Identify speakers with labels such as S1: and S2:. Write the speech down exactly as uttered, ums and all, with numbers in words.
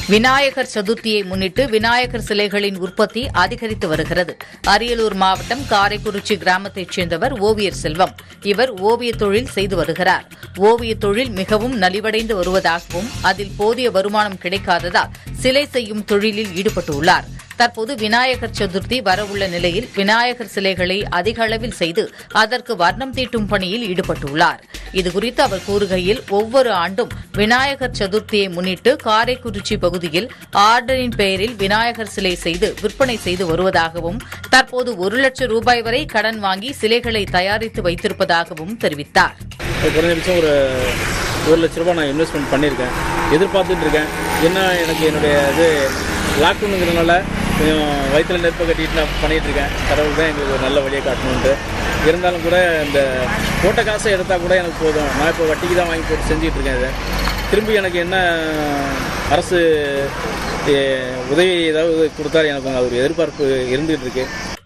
S1: விநாயகர் சதுர்த்தியை முன்னிட்டு விநாயகர் சிலைகளின் உற்பத்தி அதிகரித்து வருகிறது. அரியலூர் மாவட்டம் காரைக்குறிச்சி கிராமத்தைச் சேர்ந்தவர் ஓவியர் செல்வம். இவர் ஓவியத் தொழில் செய்து வருகிறார். ஓவியத் தொழில் மிகவும் நலிவடைந்து வருவதாகவும் அதில் போதிய வருமானம் கிடைக்காததால் சிலை செய்யும் தொழிலில் ஈடுபட்டுள்ளார். தற்போது விநாயகர் சதுர்த்தி வரவுள்ள நிலையில் விநாயகர் சிலைகளை அதிக அளவில் செய்து அதற்கு வர்ணம் தீட்டும் பணியில் ஈடுபட்டுள்ளார். இதுகுறித்து அவர் கூறுகையில், ஒவ்வொரு ஆண்டும் விநாயகர் சதுர்த்தியை முன்னிட்டு காரைக்குறிச்சி பகுதியில் ஆர்டரின் பெயரில் விநாயகர் சிலை செய்து விற்பனை செய்து வருவதாகவும், தற்போது ஒரு லட்சம் ரூபாய் வரை கடன் வாங்கி சிலைகளை தயாரித்து வைத்திருப்பதாகவும் தெரிவித்தார்.
S2: குறைஞ்சபட்சம் ஒரு ஒரு லட்ச ரூபாய் நான் இன்வெஸ்ட்மெண்ட் பண்ணியிருக்கேன். எதிர்பார்த்துட்டு இருக்கேன். என்ன எனக்கு என்னுடைய இது லாக்டவுனுங்கிறதுனால கொஞ்சம் வயிற்றில் நெருப்பை கட்டிட்டு நான் பண்ணிகிட்டு இருக்கேன். கடவுள் தான் எங்களுக்கு ஒரு நல்ல வழியை காட்டணுன்ட்டு. இருந்தாலும் கூட இந்த போட்ட காசை எடுத்தால் கூட எனக்கு போதும். நான் இப்போ வட்டிக்கு தான் வாங்கி போட்டு செஞ்சுட்டு இருக்கேன். இதை திரும்பி எனக்கு என்ன அரசு உதவி ஏதாவது கொடுத்தா எனக்கு ஒரு எதிர்பார்ப்பு இருந்துகிட்டு இருக்கு.